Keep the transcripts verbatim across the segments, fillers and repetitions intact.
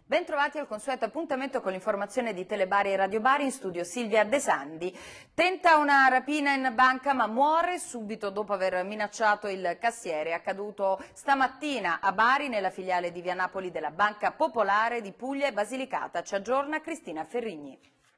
Bentrovati al consueto appuntamento con l'informazione di Telebari e Radio Bari, in studio Silvia De Sandi. Tenta una rapina in banca ma muore subito dopo aver minacciato il cassiere. È accaduto stamattina a Bari nella filiale di Via Napoli della Banca Popolare di Puglia e Basilicata. Ci aggiorna Cristina Ferrigni.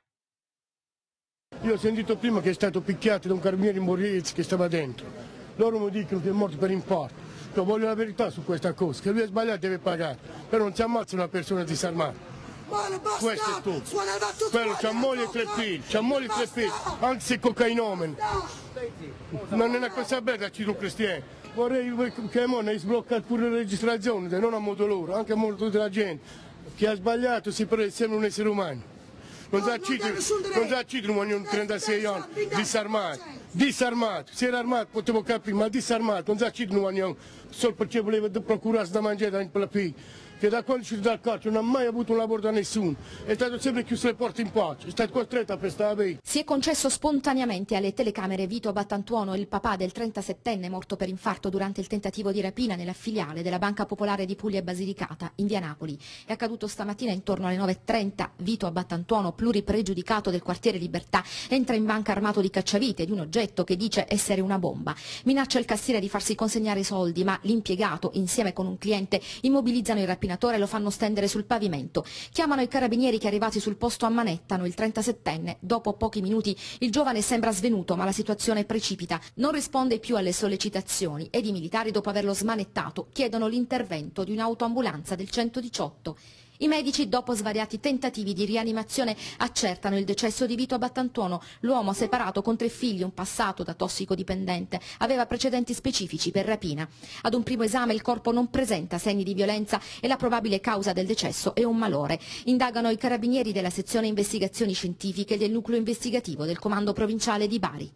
Io ho sentito prima che è stato picchiato da un carabiniere in Borriez che stava dentro. Loro mi dicono che è morto per importo. Io voglio la verità su questa cosa, che lui è sbagliato deve pagare, però non si ammazza una persona disarmata. Questo è tutto. Quello c'ha moglie e tre figli, c'ha moglie e tre figli, anche se cocainomani. Non è una cosa bella ci sono cristiani. Vorrei che ne sbloccare pure la registrazione, non a modo loro, anche a modo della gente. Chi ha sbagliato si prende, sembra un essere umano. Non sa citare un trentasei anni, disarmato. Disarmato, se era armato potevo capire, ma disarmato, non sa citare un solo perché voleva procurarsi da mangiare per la figlia. Che da quando è uscito dal carcere non ha mai avuto un lavoro da nessuno, è stato sempre chiuso le porte in pace, è stato costretto a pestare la vita. Si è concesso spontaneamente alle telecamere Vito Battantuono, il papà del trentasettenne morto per infarto durante il tentativo di rapina nella filiale della Banca Popolare di Puglia e Basilicata, in via Napoli. È accaduto stamattina intorno alle nove e trenta. Vito Battantuono, pluripregiudicato del quartiere Libertà, entra in banca armato di cacciavite di un oggetto che dice essere una bomba. Minaccia il cassiere di farsi consegnare i soldi, ma l'impiegato, insieme con un cliente, immobilizzano il rapinatore e lo fanno stendere sul pavimento. Chiamano i carabinieri che arrivati sul posto ammanettano il trentasettenne. Dopo pochi minuti il giovane sembra svenuto, ma la situazione precipita. Non risponde più alle sollecitazioni ed i militari, dopo averlo smanettato, chiedono l'intervento di un'autoambulanza del centodiciotto. I medici, dopo svariati tentativi di rianimazione, accertano il decesso di Vito Battantuono. L'uomo, separato con tre figli, un passato da tossicodipendente, aveva precedenti specifici per rapina. Ad un primo esame il corpo non presenta segni di violenza e la probabile causa del decesso è un malore. Indagano i carabinieri della sezione investigazioni scientifiche del nucleo investigativo del comando provinciale di Bari.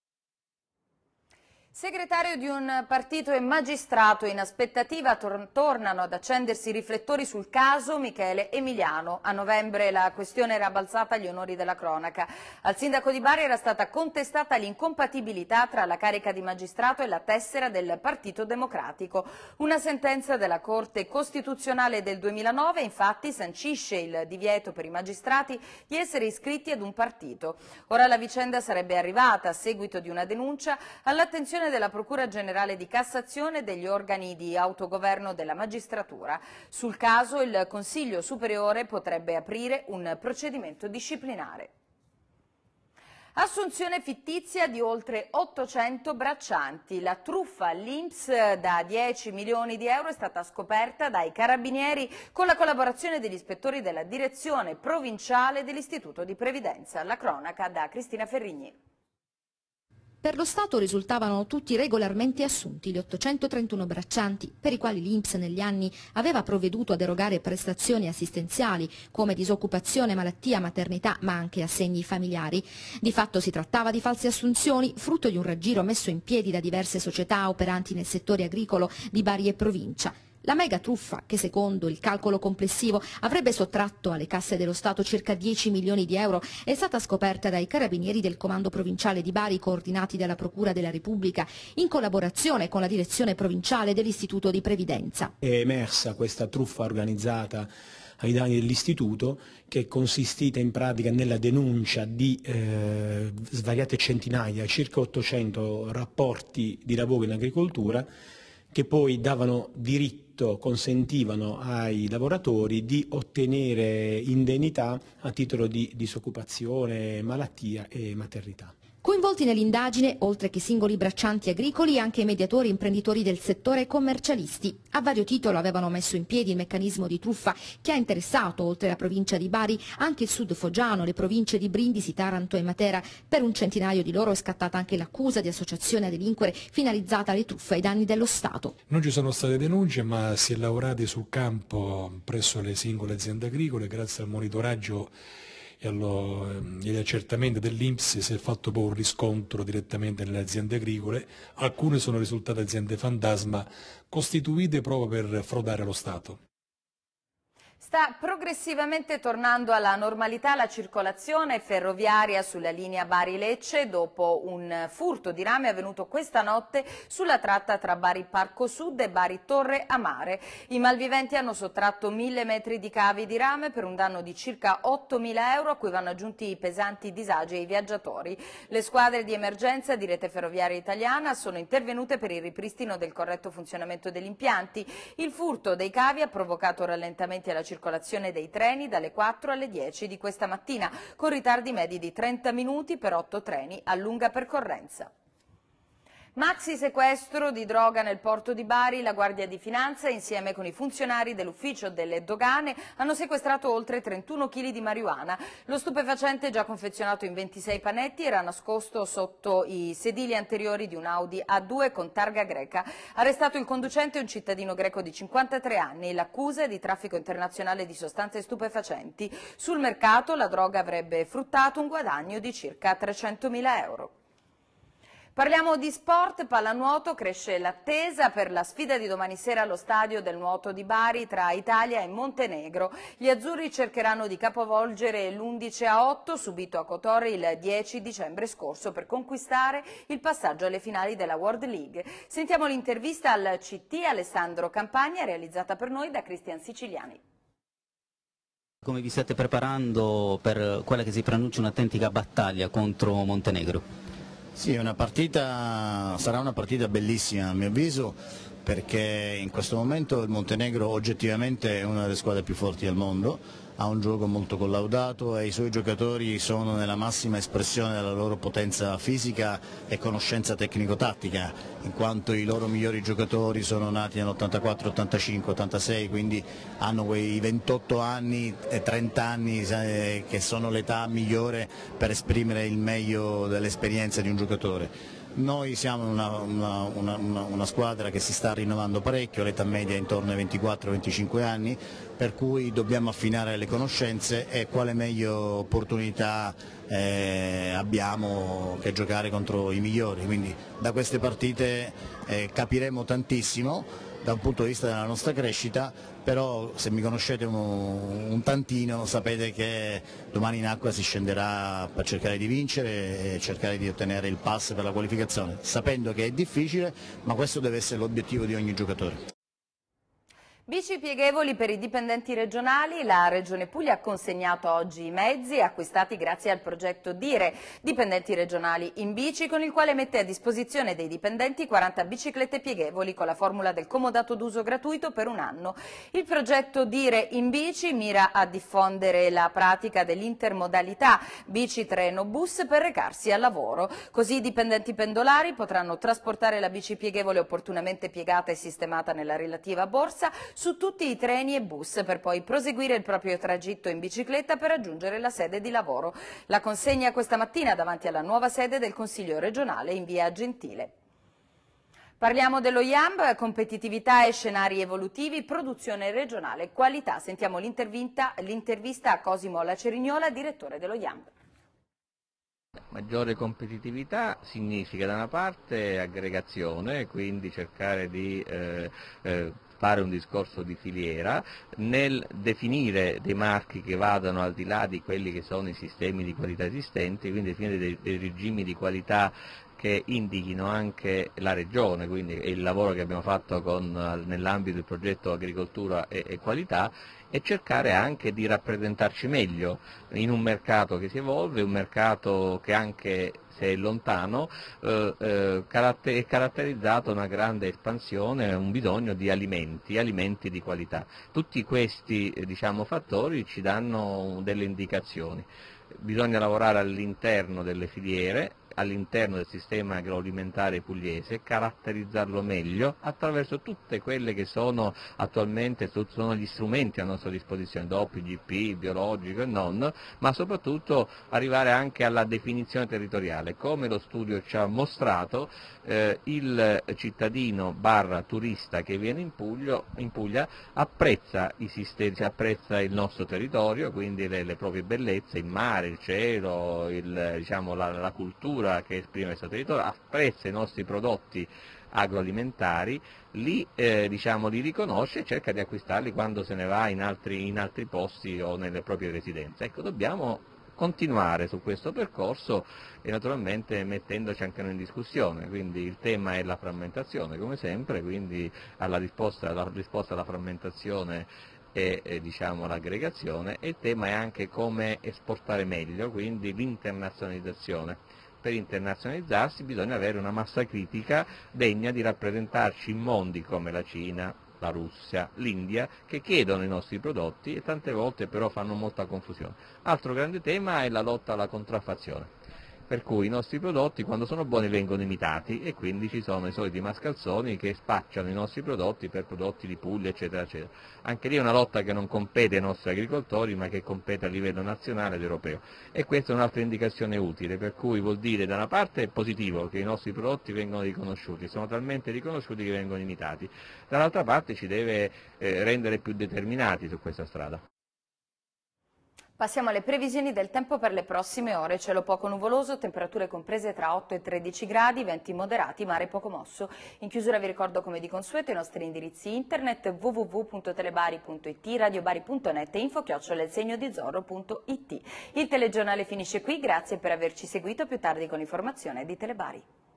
Segretario di un partito e magistrato in aspettativa tor tornano ad accendersi i riflettori sul caso Michele Emiliano. A novembre la questione era balzata agli onori della cronaca. Al sindaco di Bari era stata contestata l'incompatibilità tra la carica di magistrato e la tessera del Partito Democratico. Una sentenza della Corte Costituzionale del duemilanove infatti sancisce il divieto per i magistrati di essere iscritti ad un partito. Ora la vicenda sarebbe arrivata, a seguito di una denuncia, all'attenzione della Procura Generale di Cassazione e degli organi di autogoverno della magistratura. Sul caso il Consiglio Superiore potrebbe aprire un procedimento disciplinare. Assunzione fittizia di oltre ottocento braccianti. La truffa all'I N P S da dieci milioni di euro è stata scoperta dai carabinieri con la collaborazione degli ispettori della direzione provinciale dell'Istituto di Previdenza. La cronaca da Cristina Ferrigni. Per lo Stato risultavano tutti regolarmente assunti gli ottocentotrentuno braccianti per i quali l'I N P S negli anni aveva provveduto ad erogare prestazioni assistenziali come disoccupazione, malattia, maternità, ma anche assegni familiari. Di fatto si trattava di false assunzioni, frutto di un raggiro messo in piedi da diverse società operanti nel settore agricolo di Bari e provincia. La mega truffa, che secondo il calcolo complessivo avrebbe sottratto alle casse dello Stato circa dieci milioni di euro, è stata scoperta dai carabinieri del comando provinciale di Bari, coordinati dalla Procura della Repubblica, in collaborazione con la direzione provinciale dell'Istituto di Previdenza. È emersa questa truffa organizzata ai danni dell'Istituto, che è consistita in pratica nella denuncia di eh, svariate centinaia, circa ottocento rapporti di lavoro in agricoltura, che poi davano diritto, consentivano ai lavoratori di ottenere indennità a titolo di disoccupazione, malattia e maternità. Coinvolti nell'indagine, oltre che singoli braccianti agricoli, anche mediatori imprenditori del settore e commercialisti. A vario titolo avevano messo in piedi il meccanismo di truffa che ha interessato, oltre la provincia di Bari, anche il sud foggiano, le province di Brindisi, Taranto e Matera. Per un centinaio di loro è scattata anche l'accusa di associazione a delinquere finalizzata alle truffe ai danni dello Stato. Non ci sono state denunce, ma si è lavorato sul campo presso le singole aziende agricole grazie al monitoraggio e agli accertamenti dell'I N P S. Si è fatto poi un riscontro direttamente nelle aziende agricole. Alcune sono risultate aziende fantasma costituite proprio per frodare lo Stato. Sta progressivamente tornando alla normalità la circolazione ferroviaria sulla linea Bari-Lecce dopo un furto di rame avvenuto questa notte sulla tratta tra Bari Parco Sud e Bari Torre Amare. I malviventi hanno sottratto mille metri di cavi di rame per un danno di circa ottomila euro a cui vanno aggiunti i pesanti disagi ai viaggiatori. Le squadre di emergenza di Rete Ferroviaria Italiana sono intervenute per il ripristino del corretto funzionamento degli impianti. Il furto dei cavi ha provocato rallentamenti alla circolazione dei treni dalle quattro alle dieci di questa mattina, con ritardi medi di trenta minuti per otto treni a lunga percorrenza. Maxi sequestro di droga nel porto di Bari. La Guardia di Finanza insieme con i funzionari dell'ufficio delle dogane hanno sequestrato oltre trentuno chili di marijuana. Lo stupefacente, già confezionato in ventisei panetti, era nascosto sotto i sedili anteriori di un Audi A due con targa greca. Arrestato il conducente, un cittadino greco di cinquantatré anni. L'accusa è di traffico internazionale di sostanze stupefacenti. Sul mercato la droga avrebbe fruttato un guadagno di circa trecentomila euro. Parliamo di sport, pallanuoto, cresce l'attesa per la sfida di domani sera allo stadio del Nuoto di Bari tra Italia e Montenegro. Gli azzurri cercheranno di capovolgere l'undici a otto subito a Kotor il dieci dicembre scorso per conquistare il passaggio alle finali della World League. Sentiamo l'intervista al C T Alessandro Campagna realizzata per noi da Cristian Siciliani. Come vi state preparando per quella che si preannuncia un'autentica battaglia contro Montenegro? Sì, una partita, sarà una partita bellissima a mio avviso, perché in questo momento il Montenegro oggettivamente è una delle squadre più forti al mondo, ha un gioco molto collaudato e i suoi giocatori sono nella massima espressione della loro potenza fisica e conoscenza tecnico-tattica, in quanto i loro migliori giocatori sono nati nell'ottantaquattro, ottantacinque, ottantasei, quindi hanno quei ventotto anni e trenta anni eh, che sono l'età migliore per esprimere il meglio dell'esperienza di un giocatore. Noi siamo una, una, una, una squadra che si sta rinnovando parecchio, l'età media è intorno ai ventiquattro venticinque anni, per cui dobbiamo affinare le conoscenze e quale meglio opportunità eh, abbiamo che giocare contro i migliori, quindi da queste partite eh, capiremo tantissimo da un punto di vista della nostra crescita, però se mi conoscete un, un tantino sapete che domani in acqua si scenderà per cercare di vincere e cercare di ottenere il pass per la qualificazione, sapendo che è difficile, ma questo deve essere l'obiettivo di ogni giocatore. Bici pieghevoli per i dipendenti regionali. La Regione Puglia ha consegnato oggi i mezzi acquistati grazie al progetto Dire Dipendenti Regionali in Bici, con il quale mette a disposizione dei dipendenti quaranta biciclette pieghevoli con la formula del comodato d'uso gratuito per un anno. Il progetto Dire in Bici mira a diffondere la pratica dell'intermodalità bici-treno-bus per recarsi al lavoro. Così i dipendenti pendolari potranno trasportare la bici pieghevole opportunamente piegata e sistemata nella relativa borsa su tutti i treni e bus per poi proseguire il proprio tragitto in bicicletta per raggiungere la sede di lavoro. La consegna questa mattina davanti alla nuova sede del Consiglio regionale in via Gentile. Parliamo dello I A M, competitività e scenari evolutivi, produzione regionale, qualità. Sentiamo l'intervista a Cosimo Lacerignola, direttore dello I A M. Maggiore competitività significa da una parte aggregazione, quindi cercare di eh, eh, fare un discorso di filiera, nel definire dei marchi che vadano al di là di quelli che sono i sistemi di qualità esistenti, quindi definire dei, dei regimi di qualità che indichino anche la regione, quindi il lavoro che abbiamo fatto nell'ambito del progetto Agricoltura e, e Qualità, e cercare anche di rappresentarci meglio in un mercato che si evolve, un mercato che anche se è lontano eh, eh, caratter- è caratterizzato da una grande espansione, un bisogno di alimenti, alimenti di qualità. Tutti questi eh, diciamo, fattori ci danno delle indicazioni. Bisogna lavorare all'interno delle filiere, all'interno del sistema agroalimentare pugliese, caratterizzarlo meglio attraverso tutte quelle che sono attualmente sono gli strumenti a nostra disposizione, D O P, G P, biologico e non, ma soprattutto arrivare anche alla definizione territoriale. Come lo studio ci ha mostrato, eh, il cittadino barra turista che viene in, Puglio, in Puglia apprezza, i sistemi, apprezza il nostro territorio, quindi le, le proprie bellezze, il mare, il cielo, il, diciamo, la, la cultura che esprime questo territorio, apprezza i nostri prodotti agroalimentari, li, eh, diciamo, li riconosce e cerca di acquistarli quando se ne va in altri, in altri posti o nelle proprie residenze. Ecco, dobbiamo continuare su questo percorso e naturalmente mettendoci anche noi in discussione, quindi il tema è la frammentazione come sempre, quindi alla risposta, la risposta alla frammentazione e eh, diciamo, l'aggregazione, e il tema è anche come esportare meglio, quindi l'internazionalizzazione. Per internazionalizzarsi bisogna avere una massa critica degna di rappresentarci in mondi come la Cina, la Russia, l'India, che chiedono i nostri prodotti e tante volte però fanno molta confusione. Altro grande tema è la lotta alla contraffazione, per cui i nostri prodotti quando sono buoni vengono imitati e quindi ci sono i soliti mascalzoni che spacciano i nostri prodotti per prodotti di Puglia, eccetera, eccetera. Anche lì è una lotta che non compete ai nostri agricoltori ma che compete a livello nazionale ed europeo, e questa è un'altra indicazione utile, per cui vuol dire da una parte è positivo che i nostri prodotti vengono riconosciuti, sono talmente riconosciuti che vengono imitati, dall'altra parte ci deve eh, rendere più determinati su questa strada. Passiamo alle previsioni del tempo per le prossime ore. Cielo poco nuvoloso, temperature comprese tra otto e tredici gradi, venti moderati, mare poco mosso. In chiusura vi ricordo come di consueto i nostri indirizzi internet w w w punto telebari punto it, radiobari punto net e info chiocciola il segno di zorro punto it. Il telegiornale finisce qui, grazie per averci seguito, più tardi con l'informazione di Telebari.